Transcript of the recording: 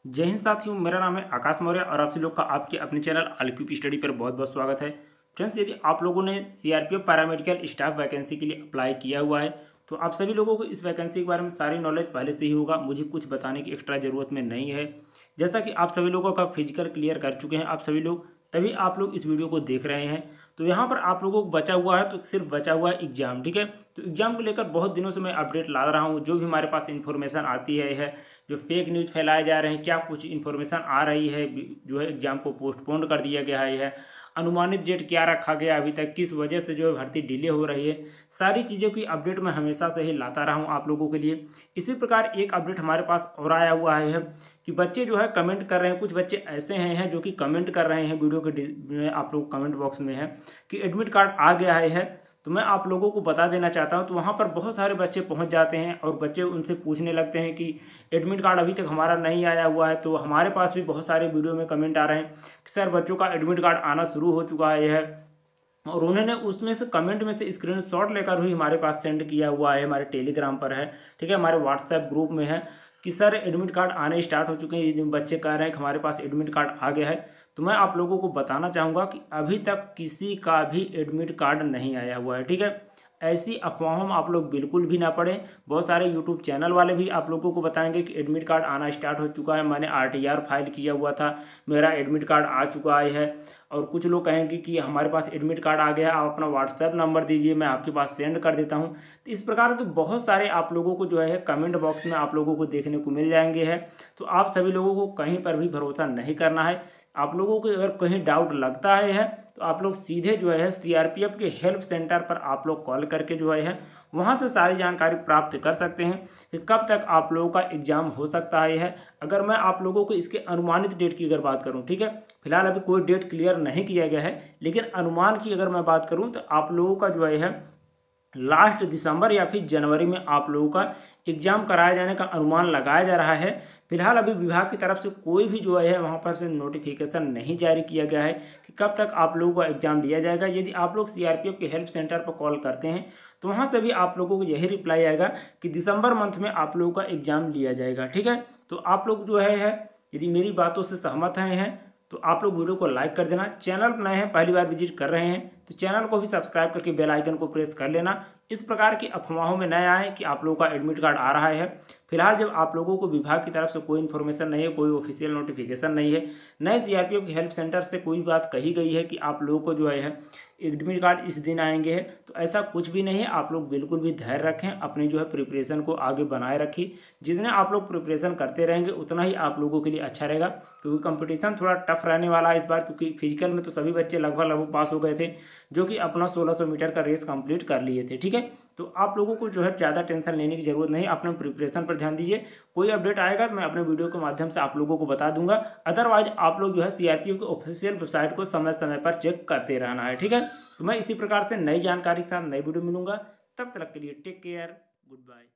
जय हिंद साथियों, मेरा नाम है आकाश मौर्य और आप सभी लोग का आपके अपने चैनल आलक्यूब स्टडी पर बहुत बहुत स्वागत है। फ्रेंड्स, यदि आप लोगों ने सीआरपीएफ पैरामेडिकल स्टाफ वैकेंसी के लिए अप्लाई किया हुआ है तो आप सभी लोगों को इस वैकेंसी के बारे में सारी नॉलेज पहले से ही होगा। मुझे कुछ बताने की एक्स्ट्रा ज़रूरत में नहीं है। जैसा कि आप सभी लोगों का फिजिकल क्लियर कर चुके हैं आप सभी लोग, तभी आप लोग इस वीडियो को देख रहे हैं। तो यहाँ पर आप लोगों को बचा हुआ है तो सिर्फ बचा हुआ है एग्जाम, ठीक है। तो एग्जाम को लेकर बहुत दिनों से मैं अपडेट ला रहा हूँ। जो भी हमारे पास इन्फॉर्मेशन आती है जो फेक न्यूज़ फैलाए जा रहे हैं, क्या कुछ इन्फॉर्मेशन आ रही है, जो है एग्जाम को पोस्टपोन कर दिया गया है, अनुमानित डेट क्या रखा गया अभी तक, किस वजह से जो है भर्ती डिले हो रही है, सारी चीज़ों की अपडेट मैं हमेशा से ही लाता रहा हूँ आप लोगों के लिए। इसी प्रकार एक अपडेट हमारे पास और आया हुआ है कि बच्चे जो है कमेंट कर रहे हैं। कुछ बच्चे ऐसे हैं जो कि कमेंट कर रहे हैं वीडियो के आप लोग कमेंट बॉक्स में है कि एडमिट कार्ड आ गया है। तो मैं आप लोगों को बता देना चाहता हूं। तो वहां पर बहुत सारे बच्चे पहुंच जाते हैं और बच्चे उनसे पूछने लगते हैं कि एडमिट कार्ड अभी तक हमारा नहीं आया हुआ है। तो हमारे पास भी बहुत सारे वीडियो में कमेंट आ रहे हैं कि सर बच्चों का एडमिट कार्ड आना शुरू हो चुका है। और उन्होंने उसमें से कमेंट में से स्क्रीनशॉट लेकर भी हमारे पास सेंड किया हुआ है, हमारे टेलीग्राम पर है, ठीक है, हमारे व्हाट्सएप ग्रुप में है कि सर एडमिट कार्ड आने स्टार्ट हो चुके हैं। बच्चे कह रहे हैं कि हमारे पास एडमिट कार्ड आ गया है। तो मैं आप लोगों को बताना चाहूँगा कि अभी तक किसी का भी एडमिट कार्ड नहीं आया हुआ है, ठीक है। ऐसी अफवाहों में आप लोग बिल्कुल भी ना पड़ें। बहुत सारे यूट्यूब चैनल वाले भी आप लोगों को बताएंगे कि एडमिट कार्ड आना स्टार्ट हो चुका है, मैंने आरटीआर फाइल किया हुआ था, मेरा एडमिट कार्ड आ चुका है। और कुछ लोग कहेंगे कि हमारे पास एडमिट कार्ड आ गया, आप अपना व्हाट्सएप नंबर दीजिए, मैं आपके पास सेंड कर देता हूं। तो इस प्रकार के बहुत सारे आप लोगों को जो है कमेंट बॉक्स में आप लोगों को देखने को मिल जाएंगे है। तो आप सभी लोगों को कहीं पर भी भरोसा नहीं करना है। आप लोगों को अगर कहीं डाउट लगता है तो आप लोग सीधे जो है सीआरपीएफ के हेल्प सेंटर पर आप लोग कॉल करके जो है वहाँ से सारी जानकारी प्राप्त कर सकते हैं कि कब तक आप लोगों का एग्जाम हो सकता है। अगर मैं आप लोगों को इसके अनुमानित डेट की अगर बात करूं, ठीक है, फिलहाल अभी कोई डेट क्लियर नहीं किया गया है, लेकिन अनुमान की अगर मैं बात करूं तो आप लोगों का जो है लास्ट दिसंबर या फिर जनवरी में आप लोगों का एग्जाम कराए जाने का अनुमान लगाया जा रहा है। फिलहाल अभी विभाग की तरफ से कोई भी जो है वहाँ पर से नोटिफिकेशन नहीं जारी किया गया है कि कब तक आप लोगों का एग्जाम लिया जाएगा। यदि आप लोग सीआरपीएफ के हेल्प सेंटर पर कॉल करते हैं तो वहाँ से भी आप लोगों को यही रिप्लाई आएगा कि दिसंबर मंथ में आप लोगों का एग्जाम लिया जाएगा, ठीक है। तो आप लोग जो है यदि मेरी बातों से सहमत हैं तो आप लोग वीडियो को लाइक कर देना। चैनल पर नए हैं, पहली बार विजिट कर रहे हैं तो चैनल को भी सब्सक्राइब करके बेल आइकन को प्रेस कर लेना। इस प्रकार की अफवाहों में न आए कि आप लोगों का एडमिट कार्ड आ रहा है। फिलहाल जब आप लोगों को विभाग की तरफ से कोई इन्फॉर्मेशन नहीं है, कोई ऑफिशियल नोटिफिकेशन नहीं है, नए सीआरपीएफ के हेल्प सेंटर से कोई बात कही गई है कि आप लोगों को जो है एडमिट कार्ड इस दिन आएंगे तो ऐसा कुछ भी नहीं है। आप लोग बिल्कुल भी धैर्य रखें, अपनी जो है प्रिपरेशन को आगे बनाए रखिए। जितने आप लोग प्रिपरेशन करते रहेंगे उतना ही आप लोगों के लिए अच्छा रहेगा, क्योंकि कंपटीशन थोड़ा टफ रहने वाला है इस बार। क्योंकि फिजिकल में तो सभी बच्चे लगभग पास हो गए थे जो कि अपना 1600 मीटर का रेस कंप्लीट कर लिए थे, ठीक है। तो आप लोगों को जो है ज़्यादा टेंशन लेने की जरूरत नहीं, अपने प्रिपरेशन पर ध्यान दीजिए। कोई अपडेट आएगा तो मैं अपने वीडियो के माध्यम से आप लोगों को बता दूंगा। अदरवाइज आप लोग जो है सीआरपीएफ के ऑफिशियल वेबसाइट को समय समय पर चेक करते रहना है, ठीक है। तो मैं इसी प्रकार से नई जानकारी के साथ नई वीडियो मिलूंगा। तब तक के लिए टेक केयर, गुड बाय।